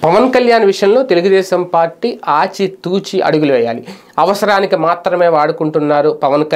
పవన్ కళ్యాణ్ విషయంలో తెలుగుదేశం పార్టీ ఆచితూచి అడుగులు వేయాలి. అవసరానికి మాత్రమే వాడుకుంటున్నారు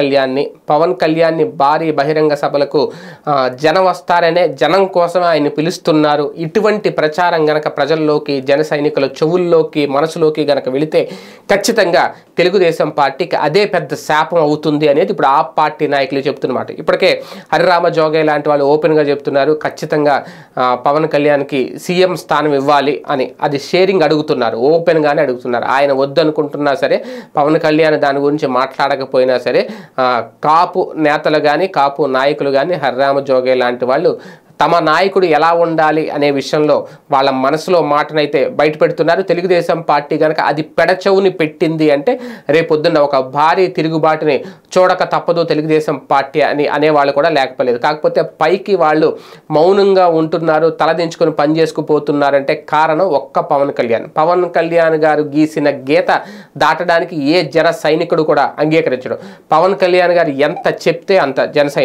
పవన్ కళ్యాణ్ని భారీ బహిరంగ సభలకు జనం వస్తారనే జనం కోసమే ఆయన పిలుస్తున్నారు. ఇటువంటి ప్రచారం గనక ప్రజల్లోకి, జన సైనికుల చెవుల్లోకి, మనసులోకి గనక వెళితే ఖచ్చితంగా తెలుగుదేశం పార్టీకి అదే పెద్ద శాపం అవుతుంది అనేది ఇప్పుడు ఆ పార్టీ నాయకులు చెప్తున్నమాట. ఇప్పటికే హరిరామ జోగే లాంటి వాళ్ళు ఓపెన్గా చెప్తున్నారు, ఖచ్చితంగా పవన్ కళ్యాణ్కి సీఎం స్థానం ఇవ్వాలి అని. అది షేరింగ్ అడుగుతున్నారు, ఓపెన్గానే అడుగుతున్నారు. ఆయన వద్దనుకుంటున్నా సరే, పవన్ కళ్యాణ్ దాని గురించి మాట్లాడకపోయినా సరే, కాపు నేతలు కానీ, కాపు నాయకులు కానీ, హరిరామ జోగే లాంటి వాళ్ళు తమ నాయకుడు ఎలా ఉండాలి అనే విషయంలో వాళ్ళ మనసులో మాటనైతే బయట పెడుతున్నారు. తెలుగుదేశం పార్టీ కనుక అది పెడచెవుని పెట్టింది అంటే రేపొద్దున్న ఒక భారీ తిరుగుబాటుని చూడక తప్పదు తెలుగుదేశం పార్టీ అని అనేవాళ్ళు కూడా లేకపోలేదు. కాకపోతే పైకి వాళ్ళు మౌనంగా ఉంటున్నారు, తలదించుకొని పని చేసుకుపోతున్నారంటే కారణం ఒక్క పవన్ కళ్యాణ్ గారు గీసిన గీత దాటడానికి ఏ జన సైనికుడు కూడా అంగీకరించడు. పవన్ కళ్యాణ్ గారు ఎంత చెప్తే అంత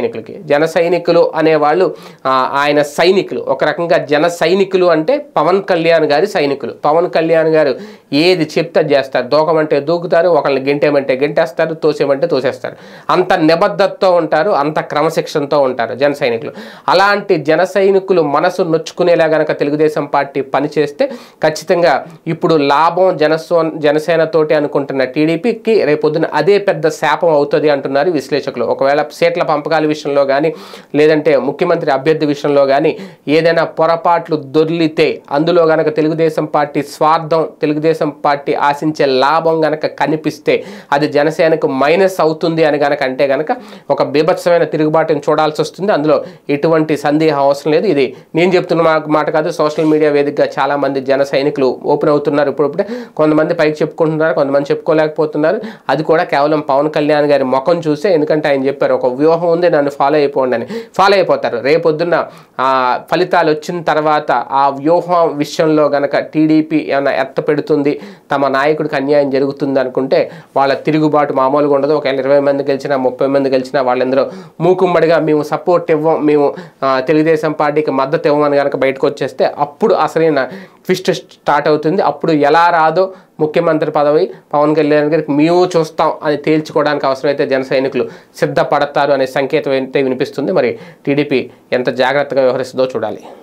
జన సైనికులు అనేవాళ్ళు ఆయన సైనికులు. ఒక రకంగా జన సైనికులు అంటే పవన్ కళ్యాణ్ గారి సైనికులు. పవన్ కళ్యాణ్ గారు ఏది చెప్తే చేస్తారు. దూకమంటే దూకుతారు, ఒకళ్ళని గెంటేమంటే గెంటేస్తారు, తోసేమంటే తోసేస్తారు. అంత నిబద్ధతతో ఉంటారు, అంత క్రమశిక్షణతో ఉంటారు జన సైనికులు. అలాంటి జన సైనికులు మనసు నొచ్చుకునేలా గనక తెలుగుదేశం పార్టీ పనిచేస్తే ఖచ్చితంగా ఇప్పుడు లాభం జనసేనతోటి అనుకుంటున్న టీడీపీకి రేపొద్దున అదే పెద్ద శాపం అవుతుంది అంటున్నారు విశ్లేషకులు. ఒకవేళ సీట్ల పంపకాల విషయంలో కానీ, లేదంటే ముఖ్యమంత్రి అభ్యర్థి విషయంలో కానీ ఏదైనా పొరపాట్లు దొర్లితే, అందులో గనక తెలుగుదేశం పార్టీ స్వార్థం, తెలుగుదేశం పార్టీ ఆశించే లాభం గనక కనిపిస్తే అది జనసేనకు మైనస్ అవుతుంది అని గనక అంటే గనక ఒక బీభత్సమైన తిరుగుబాటుని చూడాల్సి వస్తుంది. అందులో ఎటువంటి సందేహం అవసరం లేదు. ఇది నేను చెప్తున్న మాట కాదు, సోషల్ మీడియా వేదికగా చాలామంది జన సైనికులు ఓపెన్ అవుతున్నారు. ఇప్పుడిప్పుడే కొంతమంది పైకి చెప్పుకుంటున్నారు, కొంతమంది చెప్పుకోలేకపోతున్నారు. అది కూడా కేవలం పవన్ కళ్యాణ్ గారి ముఖం చూసే. ఎందుకంటే ఆయన చెప్పారు, ఒక వ్యూహం ఉంది, నన్ను ఫాలో అయిపోండి అని. ఫాలో అయిపోతారు. రేపొద్దున్న ఫలితాలు వచ్చిన తర్వాత ఆ వ్యూహం విషయంలో గనక టీడీపీ ఏమైనా ఎత్త పెడుతుంది, తమ నాయకుడికి అన్యాయం జరుగుతుంది అనుకుంటే వాళ్ళ తిరుగుబాటు మామూలుగా ఉండదు. ఒకవేళ 20 మంది గెలిచినా, 30 మంది గెలిచినా వాళ్ళందరూ మూకుమ్మడిగా మేము సపోర్ట్ ఇవ్వం, మేము తెలుగుదేశం పార్టీకి మద్దతు ఇవ్వమని కనుక బయటకు వచ్చేస్తే అప్పుడు అసలైన ట్విస్ట్ స్టార్ట్ అవుతుంది. అప్పుడు ఎలా రాదో ముఖ్యమంత్రి పదవి పవన్ కళ్యాణ్ గారికి మేము చూస్తాం అని తేల్చుకోవడానికి అవసరమైతే జన సైనికులు సిద్ధపడతారు అనే సంకేతం అయితే వినిపిస్తుంది. మరి టీడీపీ ఎంత జాగ్రత్తగా వ్యవహరిస్తుందో చూడాలి.